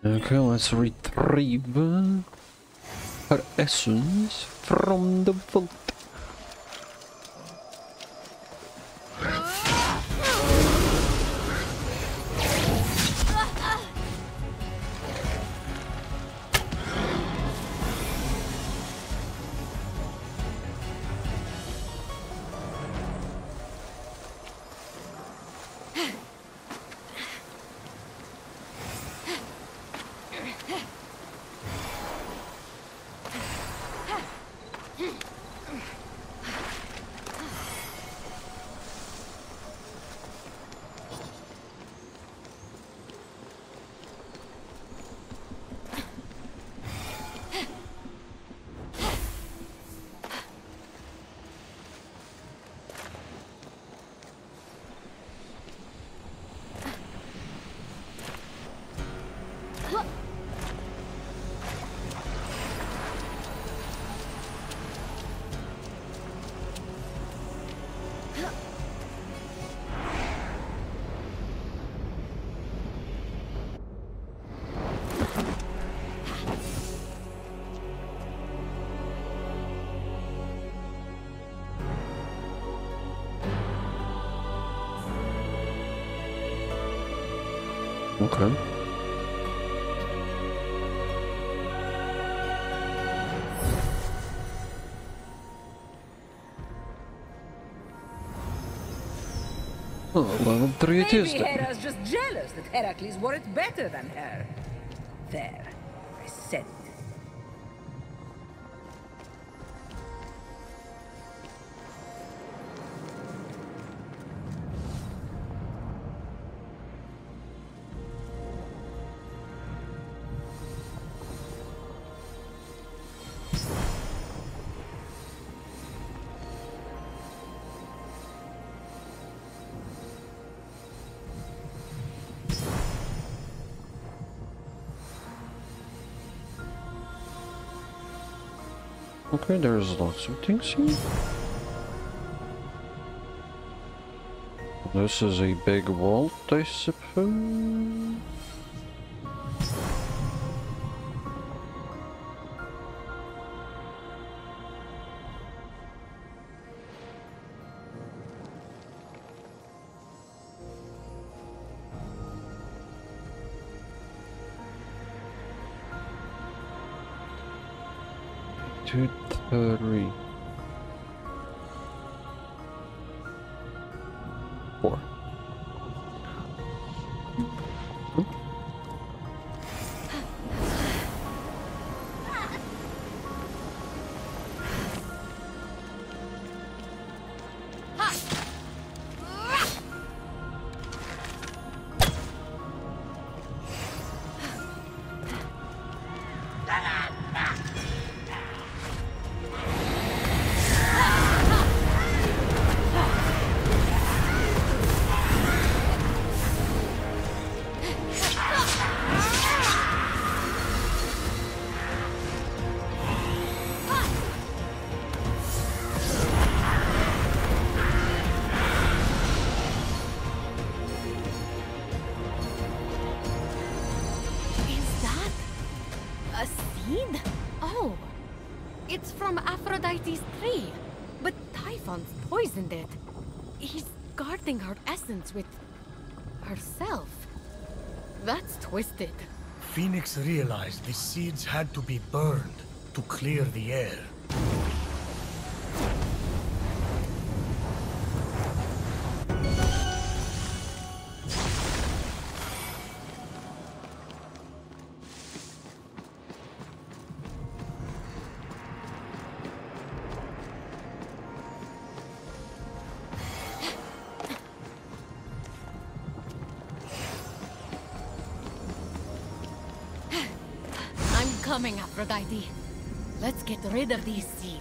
Okay, let's retrieve her essence from the vault. Okay. Oh, level 3 it is Maybe then. Hera's just jealous that Heracles wore it better than her. There, I said it. Okay, there's lots of things here. This is a big vault, I suppose. Two, three, four. It's from Aphrodite's tree, but Typhon's poisoned it. He's guarding her essence with herself. That's twisted. Phoenix realized the seeds had to be burned to clear the air. Coming, Aphrodite. Let's get rid of these seeds.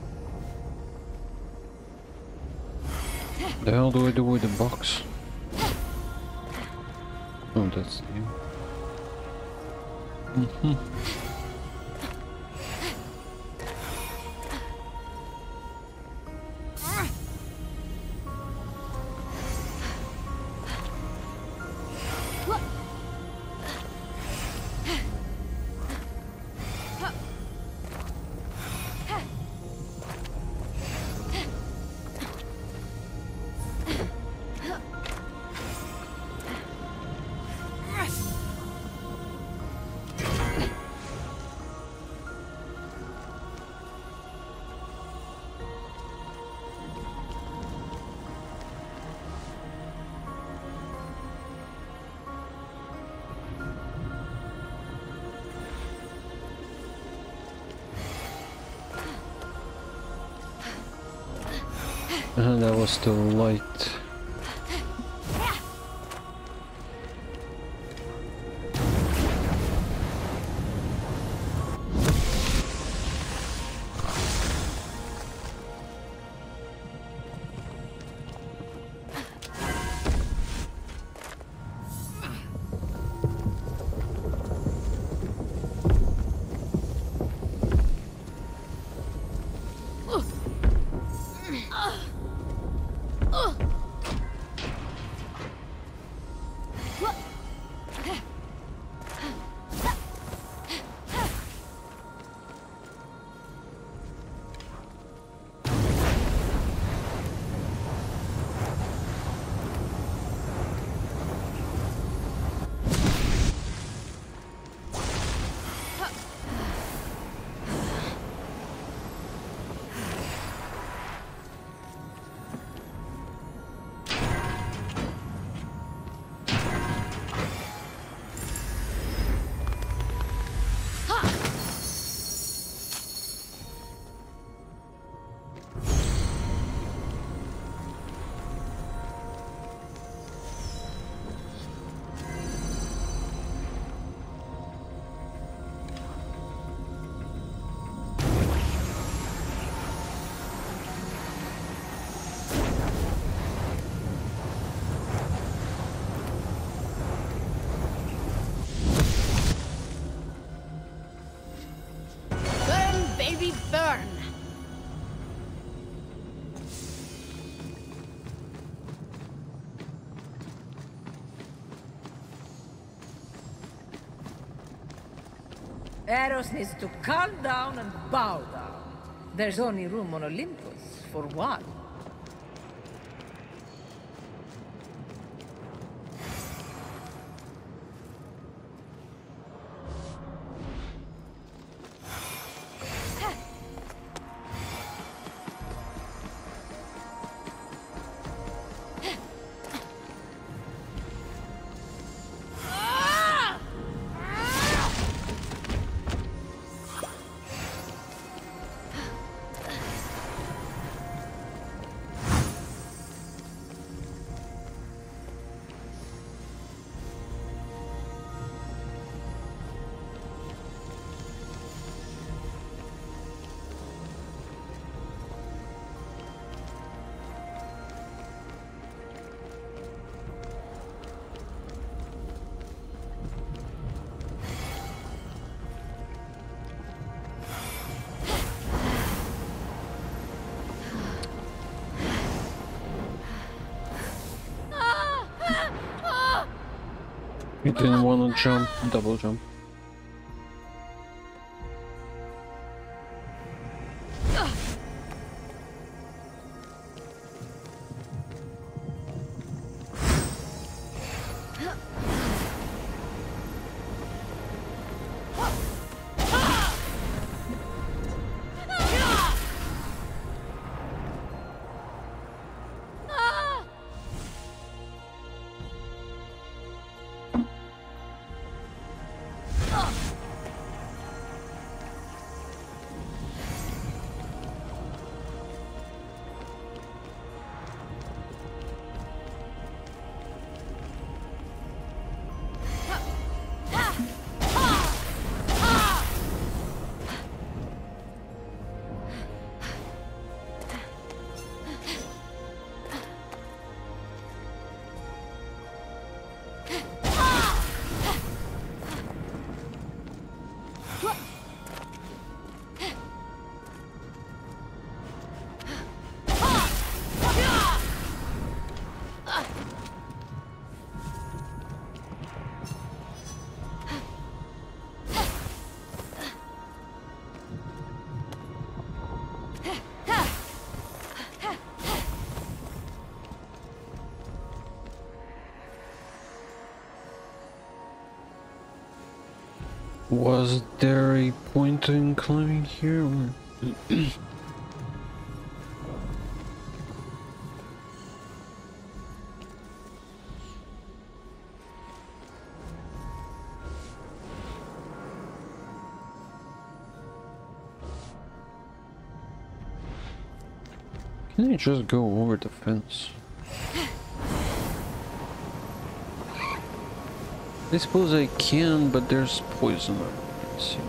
The hell do I do with the box? Oh, that's new. That was too light. Burn! Eros needs to calm down and bow down. There's only room on Olympus for one. You didn't want to jump, double jump. Was there a point in climbing here? Or... Can I just go over the fence? I suppose I can, but there's poison. Let's see.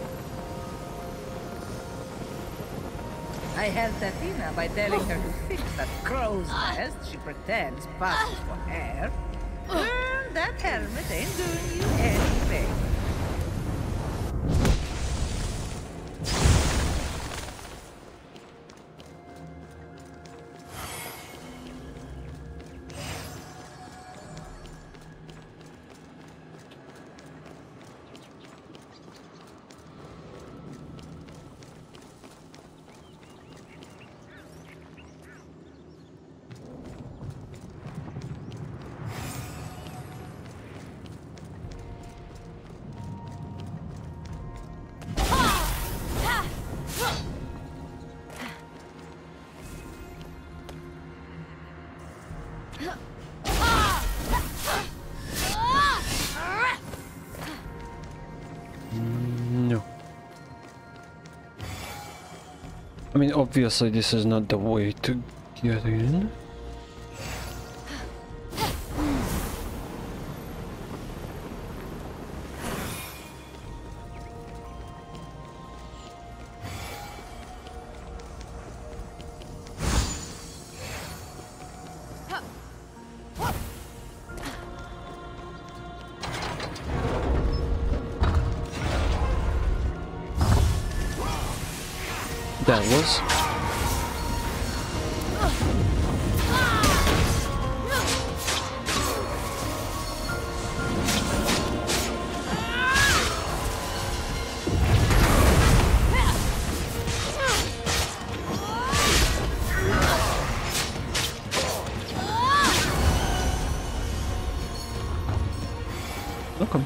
I helped Athena by telling her to fix that crow's nest she pretends passes for hair. That helmet ain't doing you anything. No. I mean, obviously this is not the way to get in. That was. Okay.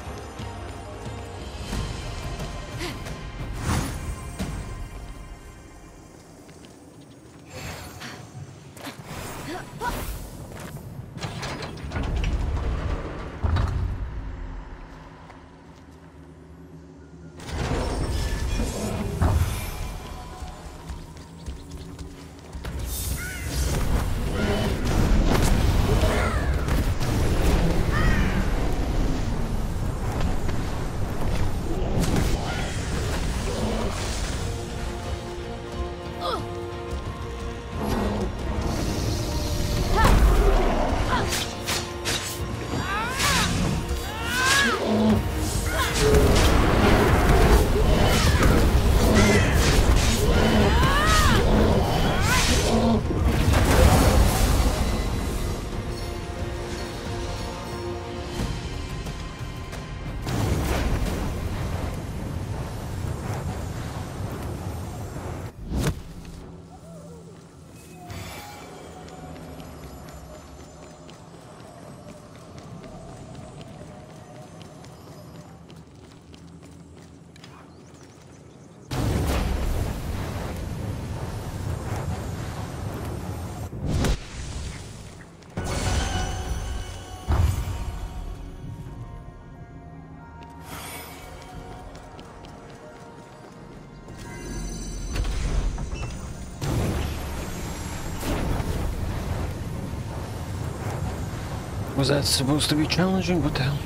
Was that supposed to be challenging? What the hell?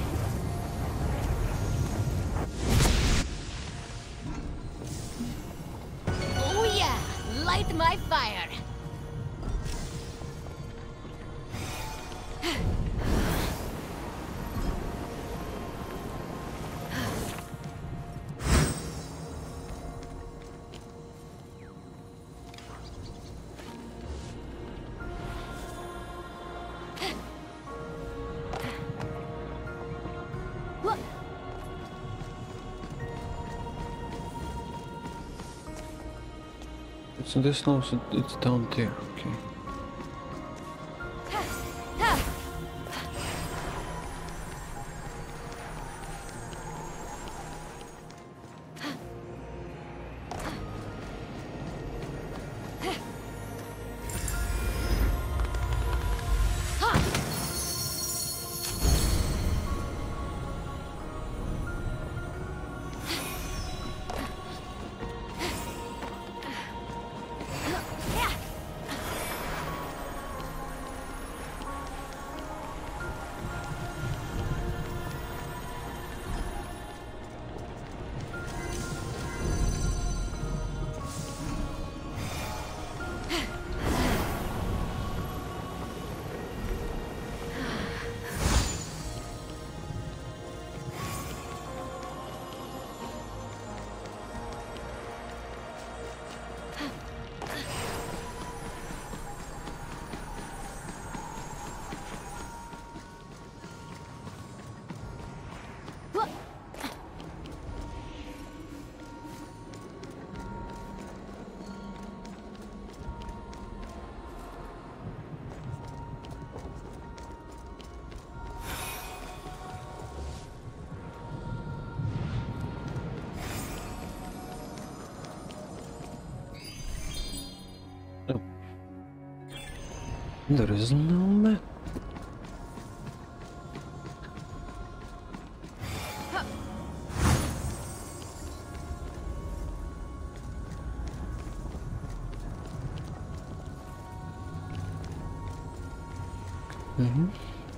Oh yeah, light my fire. So this now, so it's down there, okay. There is no map. Mm-hmm.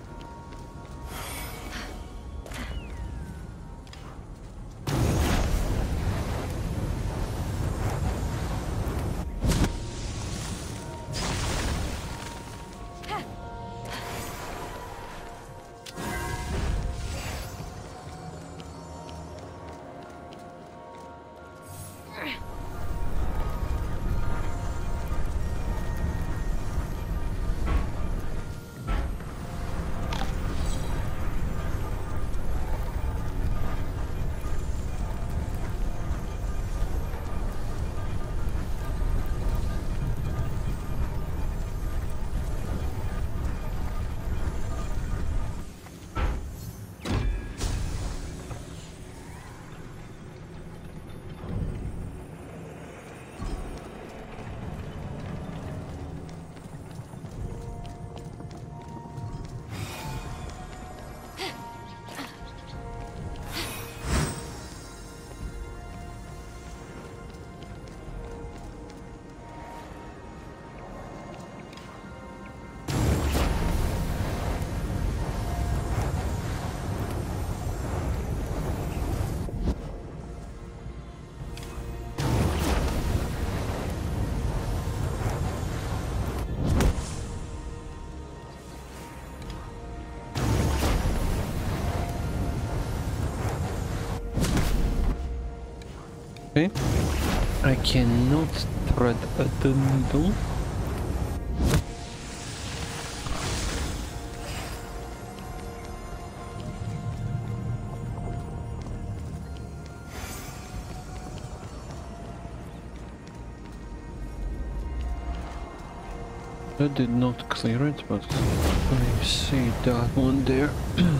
Okay. I cannot thread the needle. I did not clear it, but I see that one there.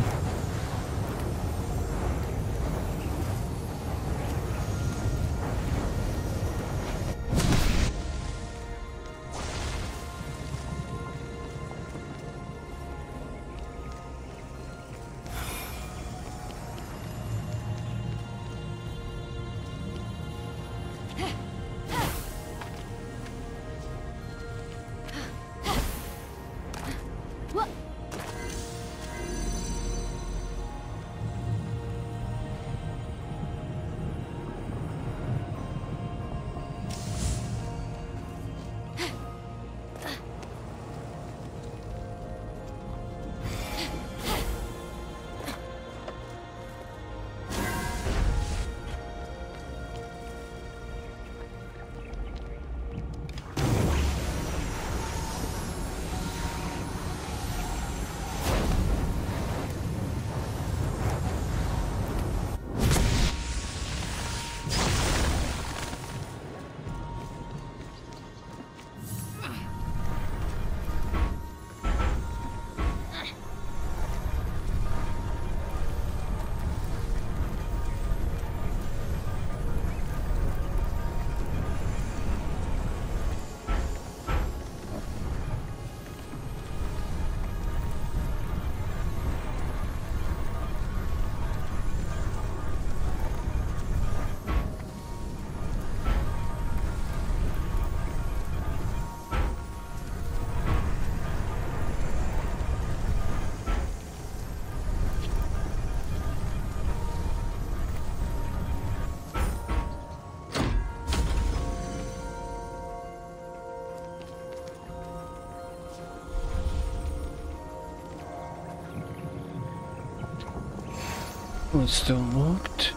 Oh, it's still locked.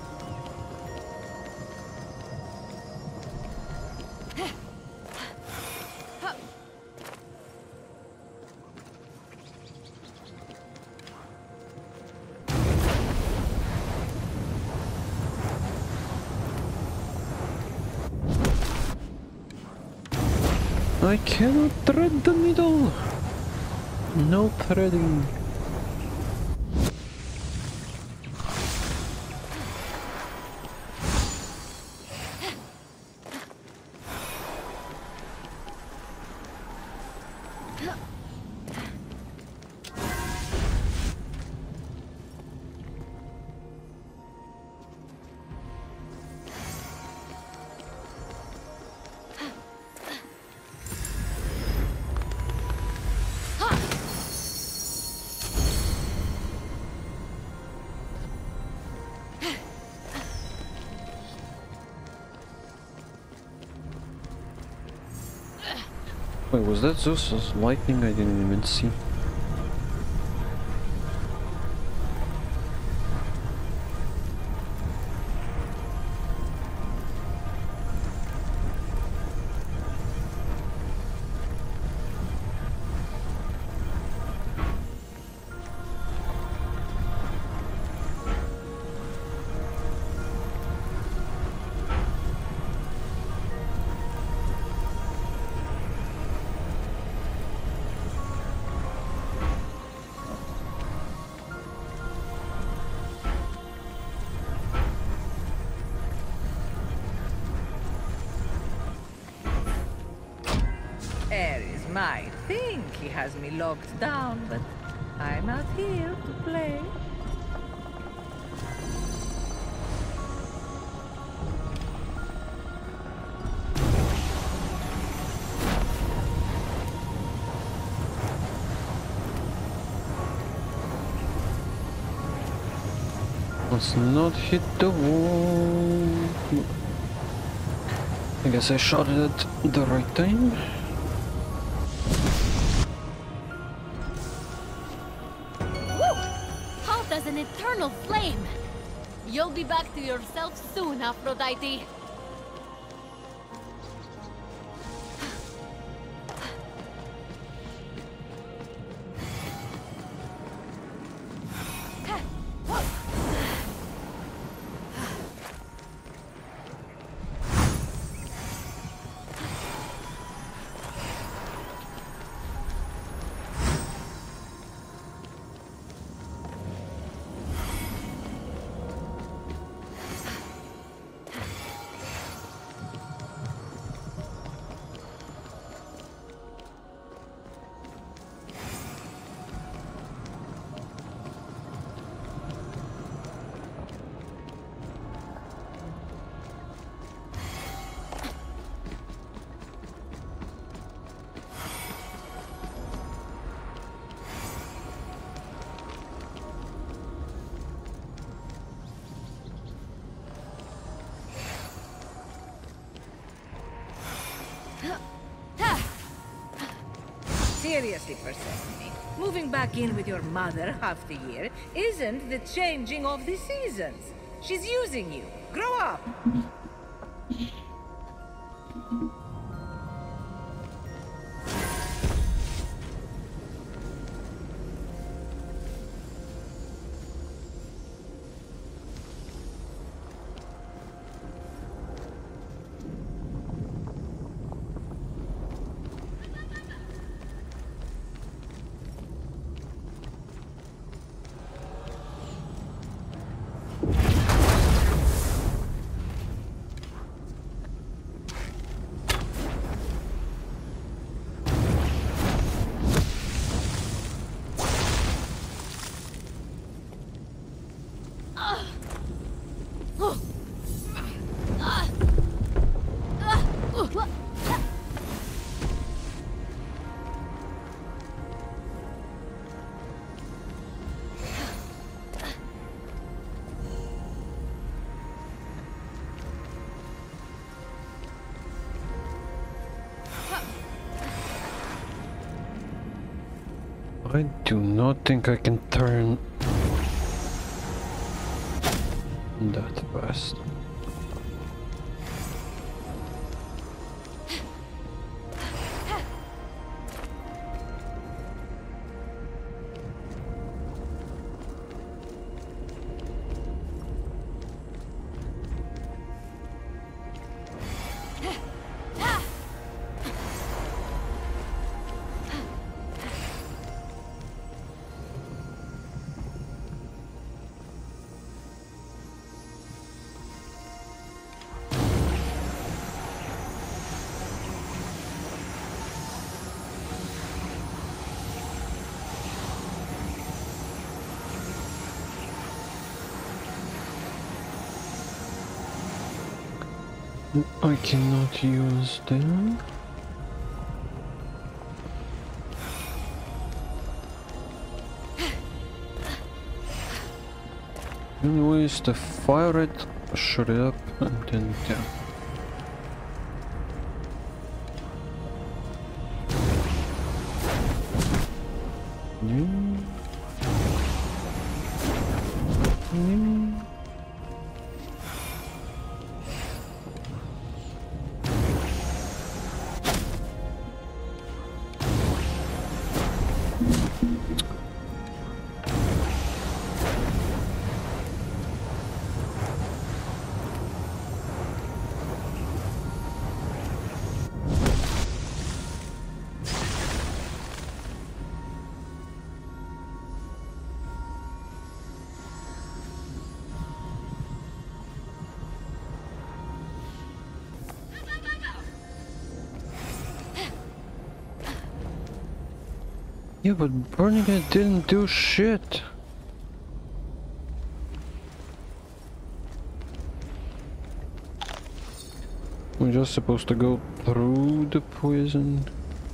I cannot thread the needle. No threading. Huh. Wait, was that Zeus's lightning? I didn't even see. Ares might think he has me locked down, but I'm out here to play. Let's not hit the wall. I guess I shot it at the right time. Hot as an eternal flame! You'll be back to yourself soon, Aphrodite. Seriously, Persephone, moving back in with your mother half the year isn't the changing of the seasons. She's using you. Grow up. I do not think I can turn that fast. I cannot use them. Anyways, the fire it, shut it up, and then yeah. Mm. Mm. Yeah, but burning it didn't do shit. We're just supposed to go through the poison.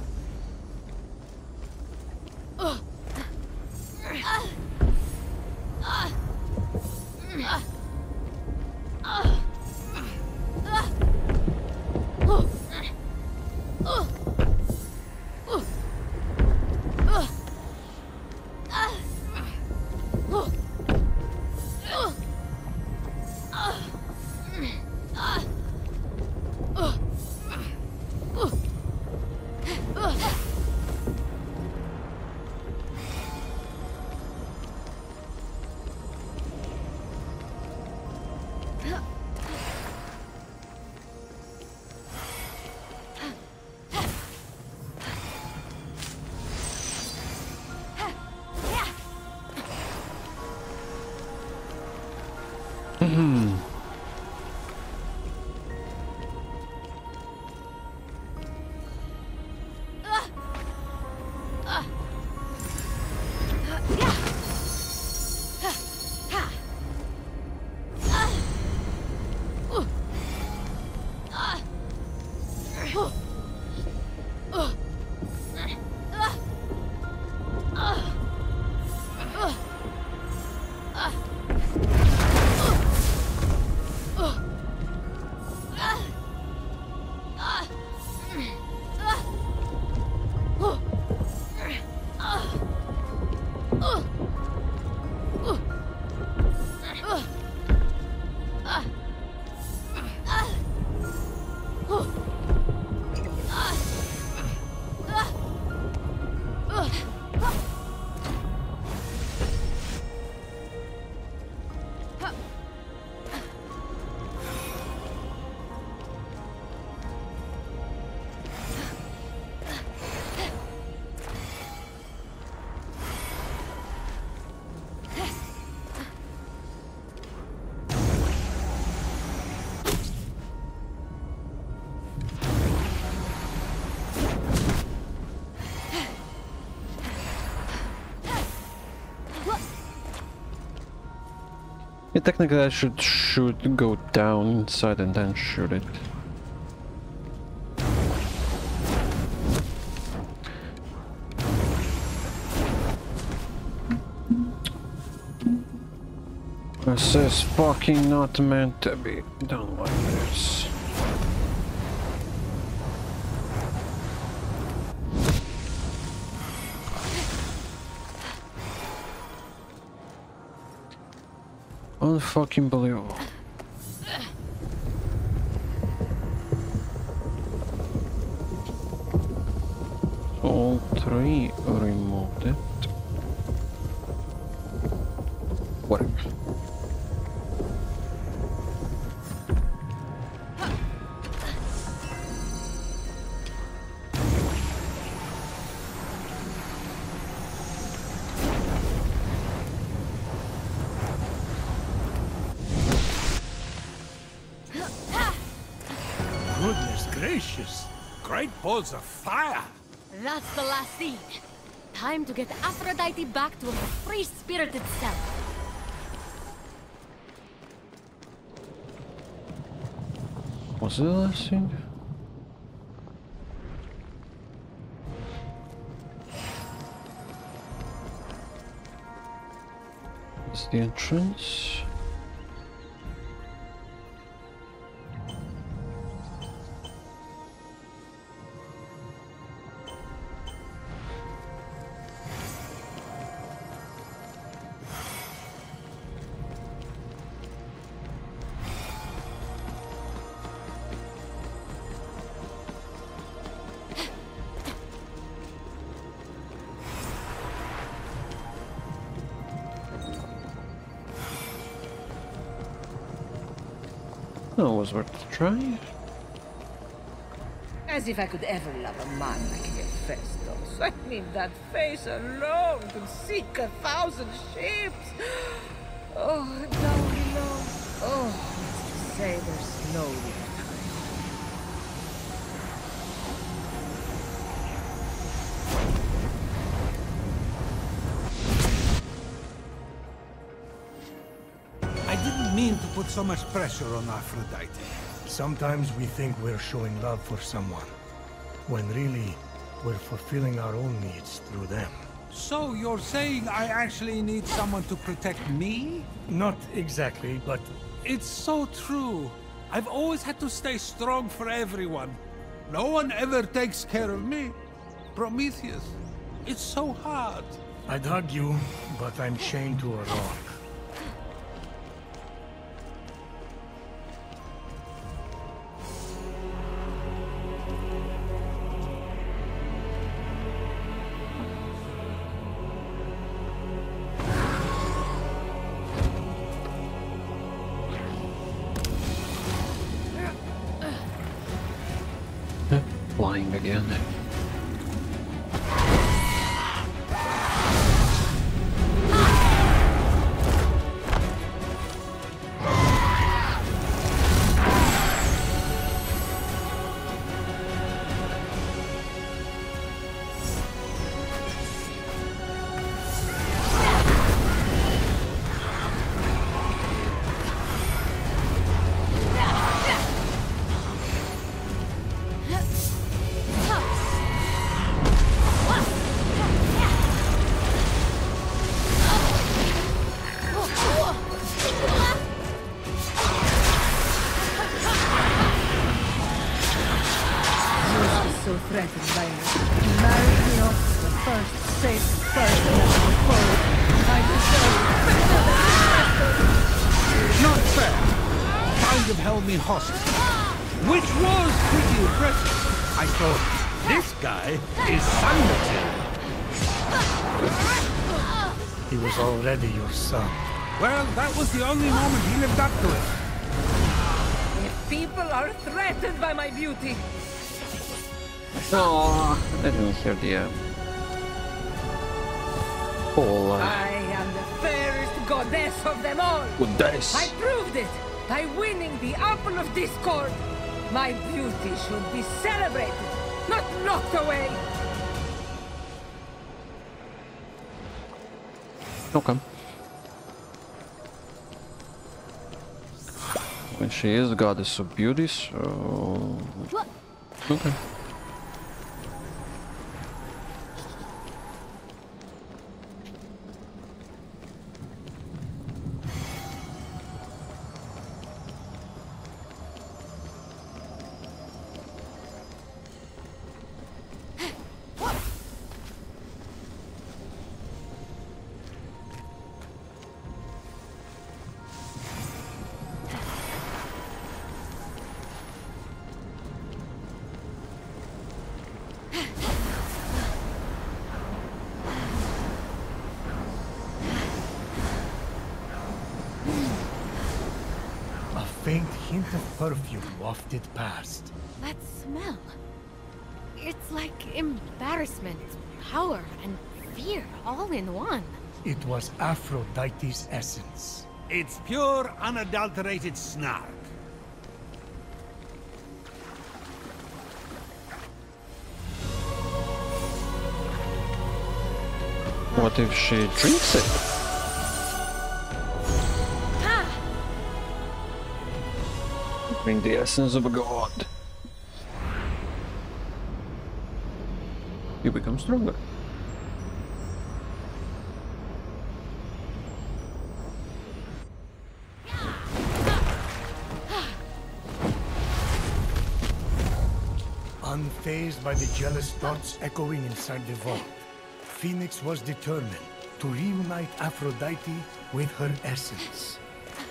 Yeah, technically I should go down inside and then shoot it. This is fucking not meant to be done like this. Unfucking believable. All three removed it. Whatever. Goodness gracious! Great balls of fire! That's the last scene. Time to get Aphrodite back to her free-spirited self. Was it the last scene? It's the entrance. That was worth a try. As if I could ever love a man like Hephaestus. I mean, that face alone could sink 1,000 ships. Oh, now below. Oh, let's say there's no return. I didn't mean to put so much pressure on Aphrodite. Sometimes we think we're showing love for someone, when really we're fulfilling our own needs through them. So you're saying I actually need someone to protect me? Not exactly, but It's so true. I've always had to stay strong for everyone. No one ever takes care of me. Prometheus, it's so hard. I'd hug you, but I'm chained to a rock. Flying again. So threatened by me. He married me off to the first safe person that I followed. I deserve better than this. Not fair. Kind of held me hostage. Which was pretty impressive. I thought, this guy is Sandatil. He was already your son. Well, that was the only moment he lived up to it. If people are threatened by my beauty, Oh, I didn't hear the whole I am the fairest goddess of them all. good dice. I proved it by winning the Apple of Discord. My beauty should be celebrated, not knocked away. Okay. When she is goddess of beauty, so okay. A faint hint of perfume wafted past. That smell. It's like embarrassment, power, and fear all in one. It was Aphrodite's essence. It's pure, unadulterated snark. What if she drinks it? Bring the essence of a god. You become stronger. Unfazed by the jealous thoughts echoing inside the vault, Phoenix was determined to reunite Aphrodite with her essence.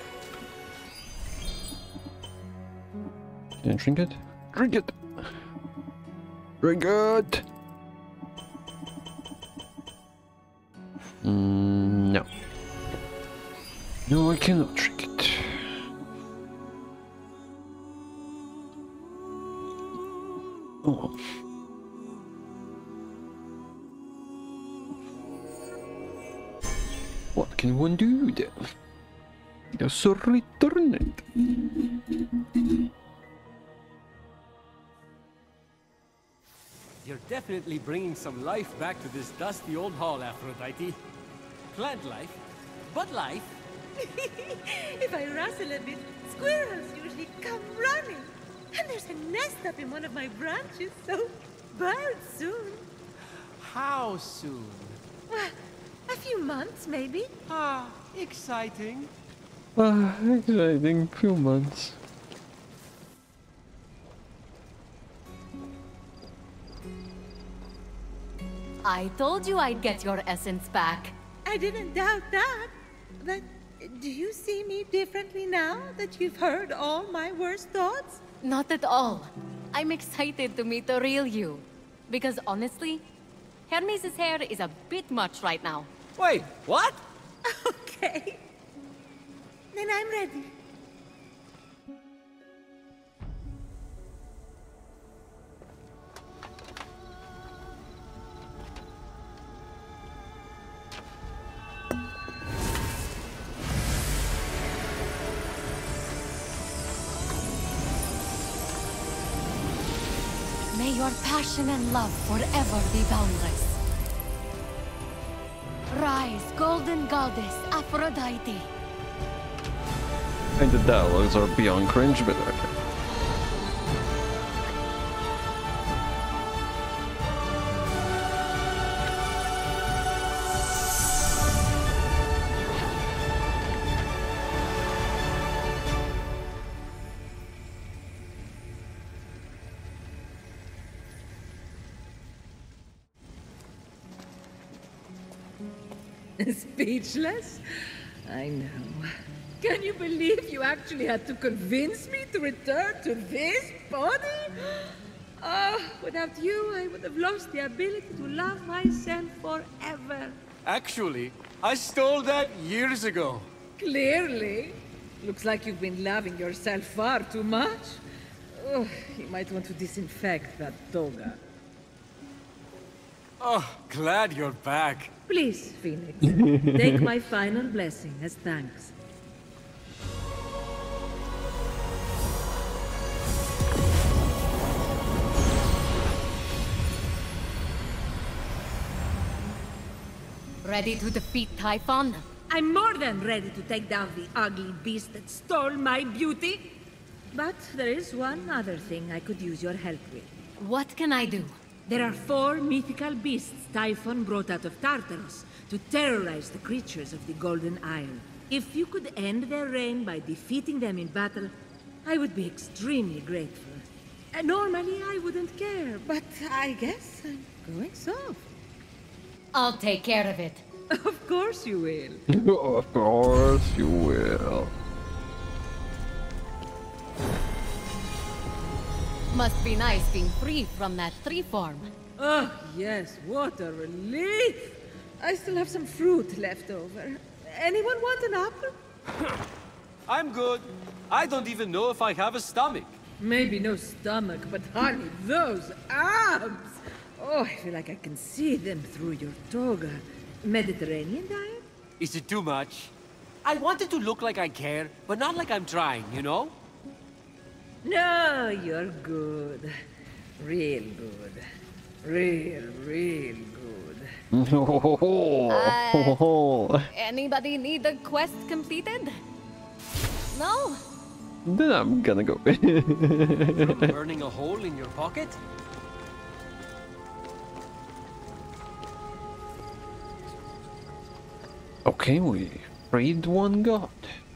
Can you drink it? Drink it! Drink it! No. No, I cannot drink it. Oh. What can one do then? Just return it. You're definitely bringing some life back to this dusty old hall, Aphrodite. Plant life, but life. If I rustle a bit, squirrels usually come running. And there's a nest up in one of my branches, so birds soon. How soon? Well, a few months, maybe. Ah, exciting. Exciting few months. I told you I'd get your essence back. I didn't doubt that. But do you see me differently now that you've heard all my worst thoughts? Not at all. I'm excited to meet the real you. Because honestly, Hermes' hair is a bit much right now. Wait, what? Okay. Then I'm ready. May your passion and love forever be boundless. Rise, golden goddess Aphrodite. And the dialogues are beyond cringe, but okay. Speechless? I know. Can you believe you actually had to convince me to return to this body? Oh, without you, I would have lost the ability to love myself forever. Actually, I stole that years ago. Clearly. Looks like you've been loving yourself far too much. Oh, you might want to disinfect that toga. Oh, glad you're back. Please, Phoenix, take my final blessing as thanks. Ready to defeat Typhon? I'm more than ready to take down the ugly beast that stole my beauty. But there is one other thing I could use your help with. What can I do? There are 4 mythical beasts Typhon brought out of Tartarus to terrorize the creatures of the Golden Isle. If you could end their reign by defeating them in battle, I would be extremely grateful. Normally, I wouldn't care, but I guess I'm going soft. I'll take care of it. Of course you will. Of course you will. Must be nice being free from that tree form. Oh, yes, what a relief! I still have some fruit left over. Anyone want an apple? I'm good. I don't even know if I have a stomach. Maybe no stomach, but honey, those abs! Oh, I feel like I can see them through your toga. Mediterranean diet? Is it too much? I wanted to look like I care, but not like I'm trying, you know? No, you're good. Real good. Real good. Anybody need the quest completed? No? Then I'm gonna go. Burning a hole in your pocket? Okay, we freed one god.